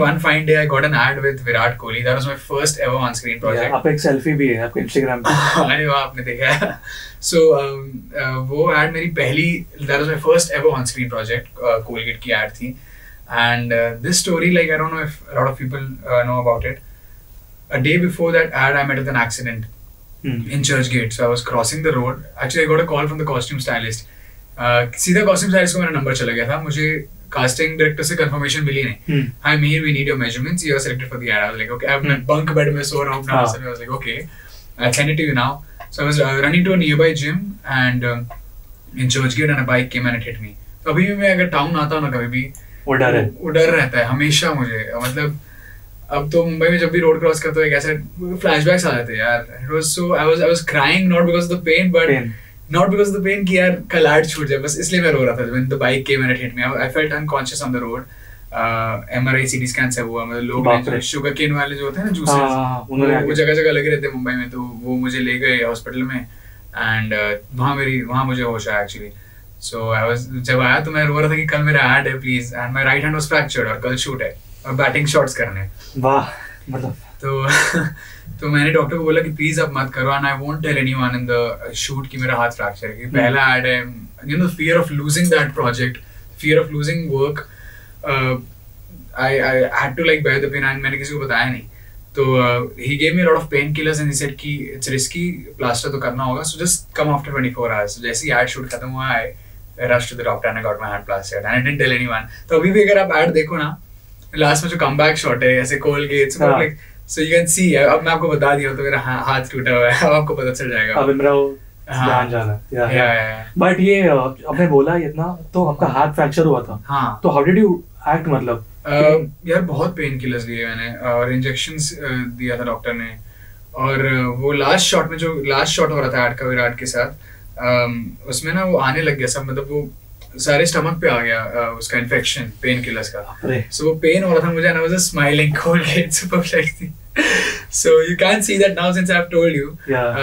one fine day I got an ad with Virat Kohli. That was my first ever on-screen project. आपका एक selfie भी है आपके Instagram पे. अरे वाह, आपने देखा है. So वो ad मेरी पहली, that was my first ever on-screen project. Colgate की ad थी. And this story, like I don't know if a lot of people know about it. A day before that ad, I met with an accident in Churchgate. So I was crossing the road. Actually, I got a call from the costume stylist. सीधा costume stylist को मेरा number चला गया था. मुझे casting director से confirmation मिली नहीं. Hi Mihir, we need your measurements. You are selected for the ad. I was like, okay. अब मैं bunk bed में सो रहा हूँ अपना. I was like, okay. I'll send it to you now. So I was running to a nearby gym and in Churchgate and a bike came and it hit me. तो अभी भी मैं अगर town आता हूँ ना कभी भी वो डर रहता है हमेशा मुझे. मतलब अब तो मुंबई में जब भी रोड क्रॉस करते हो एक ऐसे फ्लैशबैक्स आ जाते हैं यार. It was so I was crying not because of the pain but not because of the pain कि यार कल ऐड छूट जाए, बस इसलिए मैं रो रहा था. When the bike came and it hit me, I felt unconscious on the road. MRI CT scan से हुआ. मतलब लोग शुगर केन वाले जो होते हैं ना जूसेस, वो जगह जगह लगे रहते हैं मुंबई में, तो वो मुझे ले गए हॉस्पिटल में एंड वहाँ मुझे होश आया एक्चुअली. सो जब आया तो मैं रो रहा था कि कल मेरा ऐड है please, and my right hand was fractured और कल शूट है और बैटिंग शॉट्स करने. वाह. मतलब तो मैंने डॉक्टर को बोला कि प्लीज अब मत करो and I won't tell anyone in the shoot कि मेरा हाथ फ्रैक्चर है, कि पहला ऐड है. You know fear of losing that project, fear of losing work. I had to like bear the pain and मैंने किसी को बताया नहीं. तो he gave me lot of pain killers and he said कि इट्स रिस्की, प्लास्टर तो करना होगा, so just come after 24 hours. जैसे ही ऐड शूट खत्म हुआ I rush to the doctor and I got my hand plastered and I didn't tell anyone. तो अभी भी अगर आप ऐड देखो ना, लास्ट में जो कमबैक शॉट है ऐसे Colgate so like so you can see. अब मैं आपको बता दिया तो मेरा हाथ टूटा हुआ है, अब आपको पता चल जाएगा. अब मेरा ध्यान जाना. बट ये आपने बोला इतना, तो आपका हाथ फ्रैक्चर हुआ था. हाँ. तो हाउ डिड यू एक्ट? मतलब यार बहुत पेन किलर्स लिए मैंने और इंजेक्शंस दिया था डॉक्टर ने. और वो लास्ट शॉट में जो लास्ट शॉट हो रहा था ऐड का विराट के साथ, उसमें ना वो आने लग गया सब. मतलब वो सारे स्टमक पे आ गया उसका इन्फेक्शन पेन किलर्स का. सो वो पेन हो रहा था मुझे and I was just smiling. Colgate super fresh थी. So you can see that now since I have told you.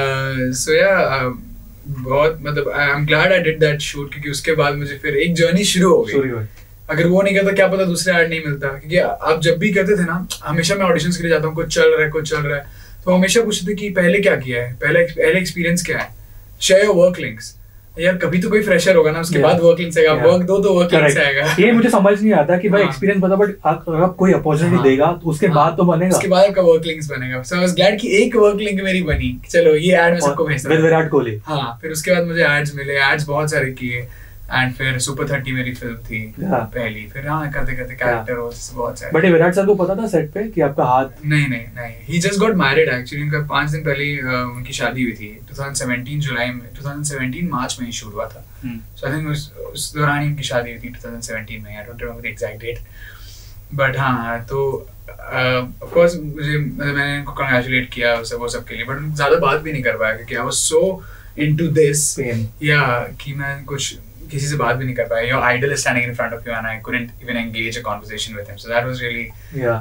So yeah बहुत मतलब I am glad I did that shoot, क्योंकि उसके बाद मुझे फिर एक जर्नी शुरू हो गई. अगर वो नहीं करता क्या पता दूसरा ऐड नहीं मिलता. क्योंकि आप जब भी करते थे ना, हमेशा मैं ऑडिशंस के लिए जाता हूँ, कुछ चल रहा है तो हमेशा पूछते थे कि पहले क्या किया है, पहले एक्सपीरियंस क्या है, शेयर योर वर्क लिंक्स. यार कभी तो कोई फ्रेशर होगा ना, उसके बाद वर्क लिंक्स आएगा. वर्क दो तो वर्क लिंक्स आएगा. ये मुझे समझ नहीं आता कि भाई एक्सपीरियंस बता, बट अगर आप कोई अपॉर्चुनिटी देगा तो उसके बाद तो बनेगा, उसके बाद आपका वर्क लिंक्स बनेगा. सो आई वाज ग्लैड कि एक वर्क लिंक मेरी बनी, चलो ये ऐड में सबको भेज सकता. विराट कोहली. हाँ. फिर उसके बाद मुझे एड्स मिले, एड्स बहुत सारे किए एंड फिर सुपर 30 मेरी फिल्म थी पहली. फिर हाँ करते कैरेक्टर रोल्स बहुत सारे. बट विराट सर को पता था सेट पे कि आपका हाथ? नहीं. He just got married actually. उनका 5 दिन पहले उनकी शादी हुई थी 2017 जुलाई में. 2017 मार्च में ही शूट हुआ था. सो आई थिंक उस दौरान ही उनकी शादी हुई थी 2017 में. I don't remember the exact date. But हाँ तो ऑफ कोर्स मैंने उनको कांग्रेचुलेट किया वो सब के लिए, बट ज्यादा बात भी नहीं कर पाया क्योंकि I was so into this या कि मैं कुछ किसी से बात भी नहीं कर पाया. Your idol is standing in front of you and I couldn't even engage a conversation with him. So that was really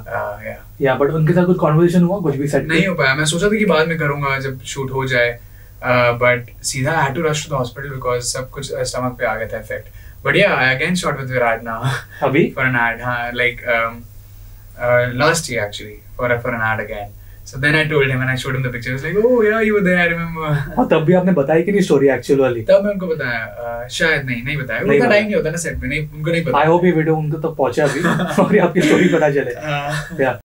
but उनके साथ कुछ conversation हुआ, कुछ भी सेट नहीं हो पाया. मैं सोचा था कि बाद में करूँगा जब शूट हो जाए, but सीधा I had to rush to the hospital because सब कुछ stomach पे आ गया था effect. But yeah, I again shot with Virat now. अभी? For an ad, हाँ, like last year actually for an ad again. So then I told him and I showed him the picture. He was like, oh yeah, you were there, I remember. हाँ तब भी आपने बताया कि नहीं story actual वाली? तब मैं उनको बताया, शायद नहीं बताया. उनका टाइम नहीं होता ना सेट पे, नहीं उनको नहीं पता. I hope ये वीडियो उनको तक पहुंचे अभी और आपकी स्टोरी पता चले.